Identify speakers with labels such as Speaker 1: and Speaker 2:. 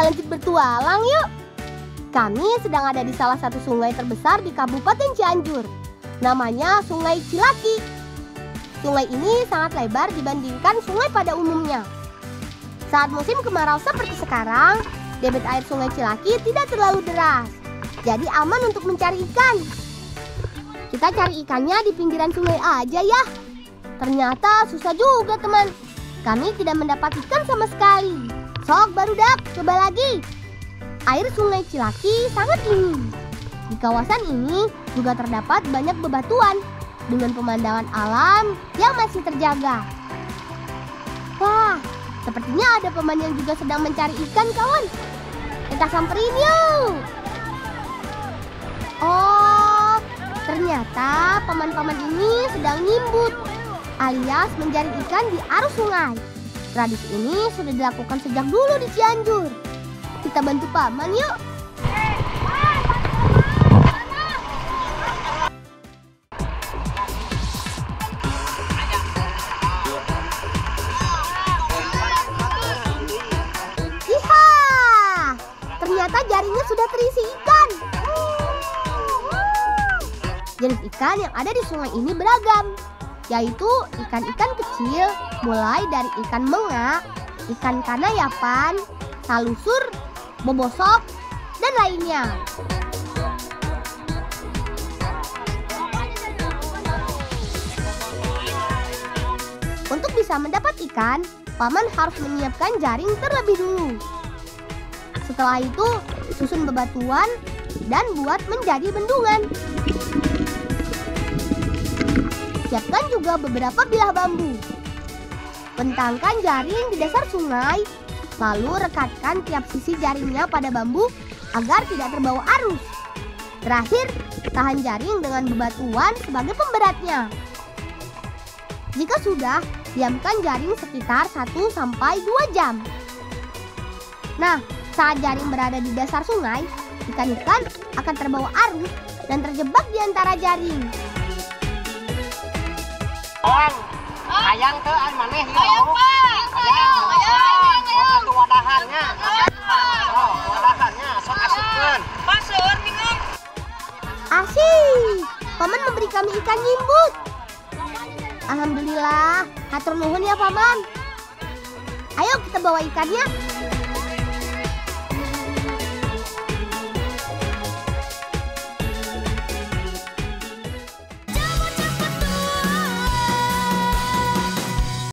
Speaker 1: lanjut bertualang yuk. Kami sedang ada di salah satu sungai terbesar di Kabupaten Cianjur. Namanya Sungai Cilaki. Sungai ini sangat lebar dibandingkan sungai pada umumnya. Saat musim kemarau seperti sekarang, debit air Sungai Cilaki tidak terlalu deras. Jadi aman untuk mencari ikan. Kita cari ikannya di pinggiran sungai aja ya. Ternyata susah juga teman. Kami tidak mendapat ikan sama sekali. Sok barudak, coba lagi. Air Sungai Cilaki sangat dingin. Di kawasan ini juga terdapat banyak bebatuan dengan pemandangan alam yang masih terjaga. Wah, sepertinya ada paman yang juga sedang mencari ikan, kawan. Kita samperin yuk. Oh, ternyata paman-paman ini sedang ngimbut alias mencari ikan di arus sungai. Tradisi ini sudah dilakukan sejak dulu di Cianjur. Kita bantu paman yuk. Iha, ternyata jaringnya sudah terisi ikan. Jenis ikan yang ada di sungai ini beragam, yaitu ikan-ikan kecil mulai dari ikan menga, ikan kanayapan, salusur, bobosok, dan lainnya. Untuk bisa mendapat ikan, paman harus menyiapkan jaring terlebih dulu. Setelah itu, susun bebatuan dan buat menjadi bendungan. Siapkan juga beberapa bilah bambu. Bentangkan jaring di dasar sungai, lalu rekatkan tiap sisi jaringnya pada bambu agar tidak terbawa arus. Terakhir, tahan jaring dengan bebatuan sebagai pemberatnya. Jika sudah, diamkan jaring sekitar 1-2 jam. Nah, saat jaring berada di dasar sungai, ikan-ikan akan terbawa arus dan terjebak di antara jaring.
Speaker 2: Ayang ke maneh ayang Pak. Ayang. Satu wadahannya. Wadahannya sok asupkeun. Pak seueur bingung.
Speaker 1: Asik. Paman memberi kami ikan nyimbut. Alhamdulillah, hatur nuhun ya paman. Ayo kita bawa ikannya.